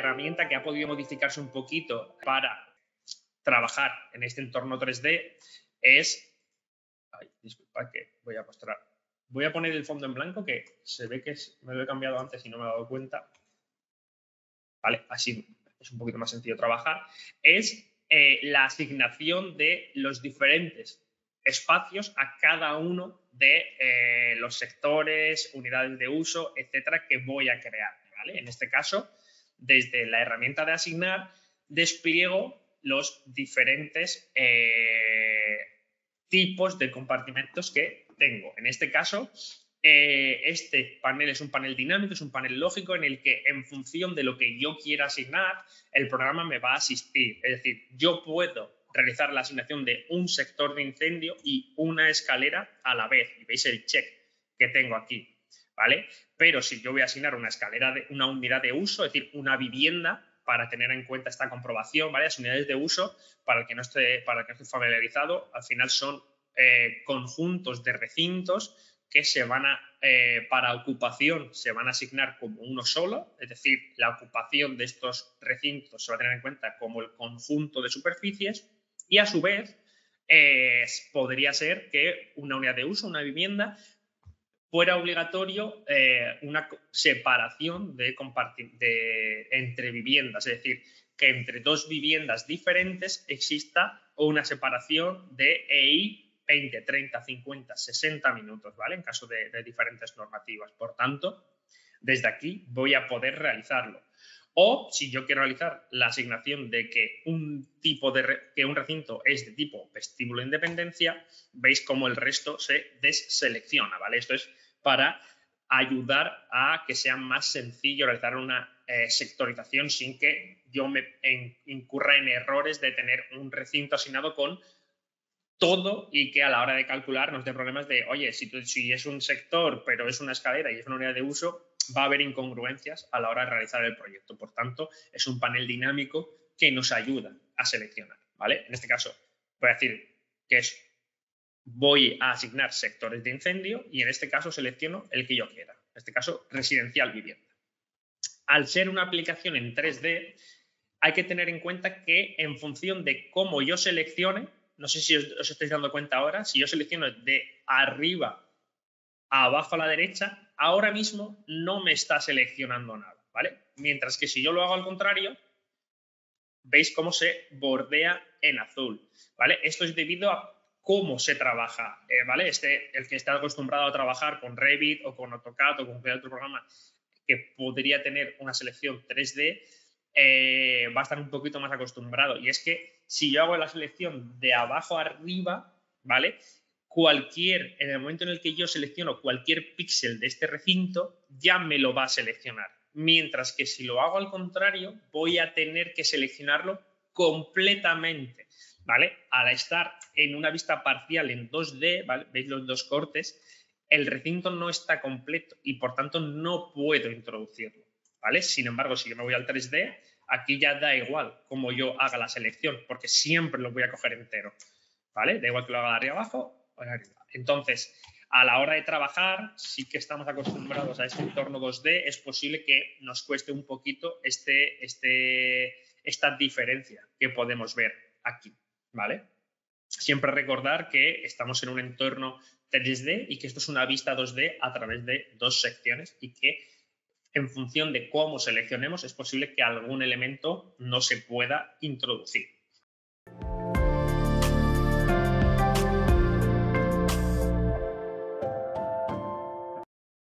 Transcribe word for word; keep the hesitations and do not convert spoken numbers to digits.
herramienta que ha podido modificarse un poquito para trabajar en este entorno tres D es... Ay, disculpa que voy a mostrar. Voy a poner el fondo en blanco, que se ve que es, me lo he cambiado antes y no me he dado cuenta. Vale, así es un poquito más sencillo trabajar. Es eh, la asignación de los diferentes espacios a cada uno de eh, los sectores, unidades de uso, etcétera, que voy a crear, ¿vale? En este caso, desde la herramienta de asignar, despliego los diferentes eh, tipos de compartimentos que tengo. En este caso, eh, este panel es un panel dinámico, es un panel lógico en el que, en función de lo que yo quiera asignar, el programa me va a asistir. Es decir, yo puedo realizar la asignación de un sector de incendio y una escalera a la vez. Y veis el check que tengo aquí, ¿vale? Pero si yo voy a asignar una escalera, de, una unidad de uso, es decir, una vivienda, para tener en cuenta esta comprobación, ¿vale? Las unidades de uso, para el que no esté, para el que no esté familiarizado, al final son eh, conjuntos de recintos que se van a, eh, para ocupación, se van a asignar como uno solo, es decir, la ocupación de estos recintos se va a tener en cuenta como el conjunto de superficies, y a su vez eh, podría ser que una unidad de uso, una vivienda, fuera obligatorio eh, una separación de compartir, de, entre viviendas, es decir, que entre dos viviendas diferentes exista una separación de E I veinte, treinta, cincuenta, sesenta minutos, ¿vale? En caso de, de diferentes normativas. Por tanto, desde aquí voy a poder realizarlo. O si yo quiero realizar la asignación de que un tipo de re, que un recinto es de tipo vestíbulo de independencia, veis cómo el resto se deselecciona, ¿vale? Esto es para ayudar a que sea más sencillo realizar una eh, sectorización sin que yo me en, incurra en errores de tener un recinto asignado con todo y que a la hora de calcular nos dé problemas de, oye, si, tú, si es un sector pero es una escalera y es una unidad de uso, va a haber incongruencias a la hora de realizar el proyecto. Por tanto, es un panel dinámico que nos ayuda a seleccionar, ¿vale? En este caso, voy a decir que es, voy a asignar sectores de incendio y en este caso selecciono el que yo quiera. En este caso, residencial vivienda. Al ser una aplicación en tres D, hay que tener en cuenta que en función de cómo yo seleccione, no sé si os, os estáis dando cuenta ahora, si yo selecciono de arriba a abajo a la derecha, ahora mismo no me está seleccionando nada, ¿vale? Mientras que si yo lo hago al contrario, veis cómo se bordea en azul, ¿vale? Esto es debido a cómo se trabaja, eh, ¿vale? Este, el que está acostumbrado a trabajar con Revit o con AutoCAD o con cualquier otro programa que podría tener una selección tres D, eh, va a estar un poquito más acostumbrado. Y es que si yo hago la selección de abajo a arriba, ¿vale? Cualquier, en el momento en el que yo selecciono cualquier píxel de este recinto, ya me lo va a seleccionar. Mientras que si lo hago al contrario, voy a tener que seleccionarlo completamente, ¿vale? Al estar en una vista parcial en dos D, ¿vale? Veis los dos cortes, el recinto no está completo y por tanto no puedo introducirlo, ¿vale? Sin embargo, si yo me voy al tres D, aquí ya da igual cómo yo haga la selección, porque siempre lo voy a coger entero, ¿vale? Da igual que lo haga de arriba abajo o de arriba. Entonces, a la hora de trabajar, sí que estamos acostumbrados a este entorno dos D, es posible que nos cueste un poquito este, este, esta diferencia que podemos ver aquí, ¿vale? Siempre recordar que estamos en un entorno tres D y que esto es una vista dos D a través de dos secciones y que en función de cómo seleccionemos es posible que algún elemento no se pueda introducir.